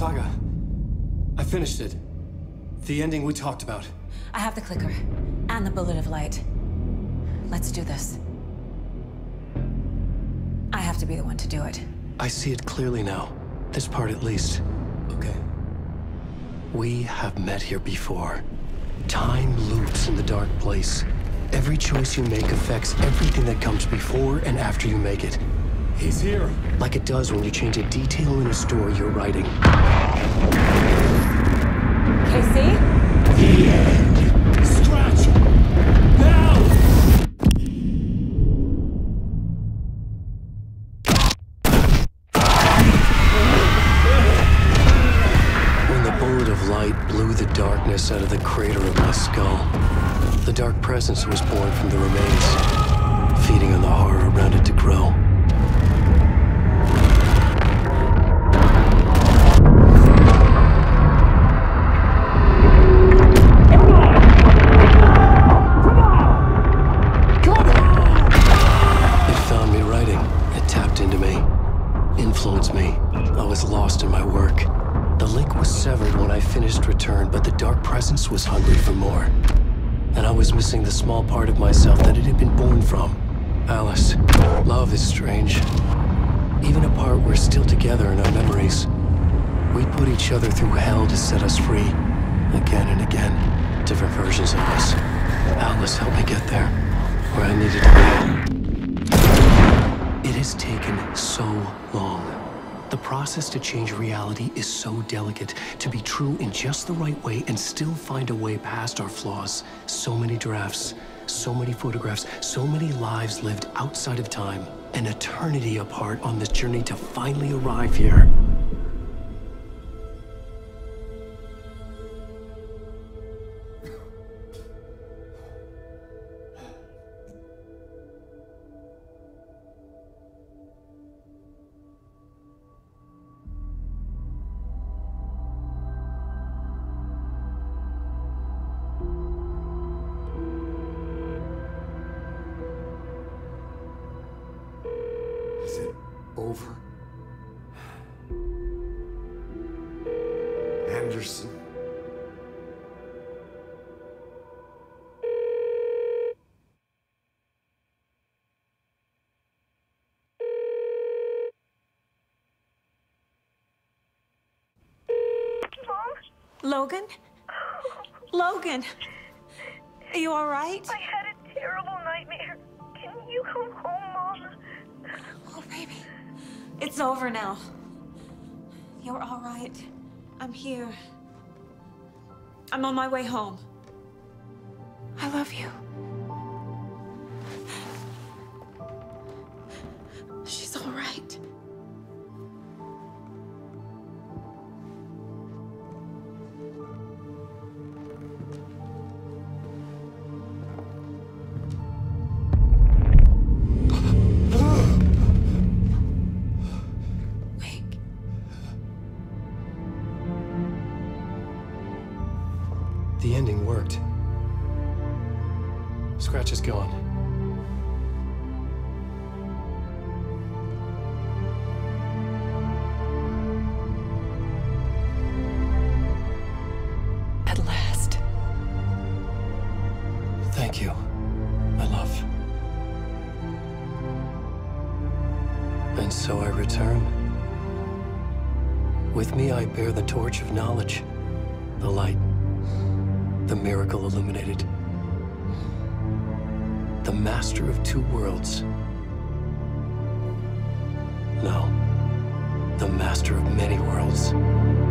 Saga, I finished it. The ending we talked about. I have the clicker and the bullet of light. Let's do this. I have to be the one to do it. I see it clearly now. This part at least. Okay. We have met here before. Time loops in the dark place. Every choice you make affects everything that comes before and after you make it. He's here. Like it does when you change a detail in a story you're writing. Casey? The end. Scratch! Now! When the bullet of light blew the darkness out of the crater of my skull, the dark presence was born from the remains, feeding on the horror around it to grow. It found me writing. It tapped into me, influenced me. I was lost in my work. The link was severed when I finished Return, but the dark presence was hungry for more. And I was missing the small part of myself that it had been born from. Alice, love is strange. Even apart, we're still together in our memories. We put each other through hell to set us free. Again and again, different versions of us. Alice helped me get there, where I needed to be. It has taken so long. The process to change reality is so delicate, to be true in just the right way and still find a way past our flaws. So many drafts, so many photographs, so many lives lived outside of time, an eternity apart on this journey to finally arrive here. Is it over? Anderson. Logan? Logan! Are you all right? I had a terrible nightmare. Can you come home, Mom? Oh, baby. It's over now. You're all right. I'm here. I'm on my way home. I love you. She's all right. The ending worked. Scratch is gone. At last. Thank you, my love. And so I return. With me I bear the torch of knowledge, the light, the miracle illuminated, the master of two worlds. No, the master of many worlds.